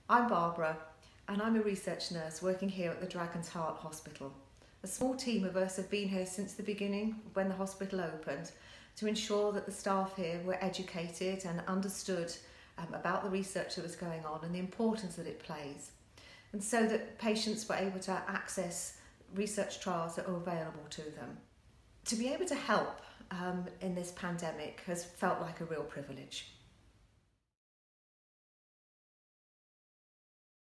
I'm Barbara and I'm a research nurse working here at the Dragon's Heart Hospital. A small team of us have been here since the beginning when the hospital opened to ensure that the staff here were educated and understood about the research that was going on and the importance that it plays, and so that patients were able to access research trials that are available to them. To be able to help in this pandemic has felt like a real privilege.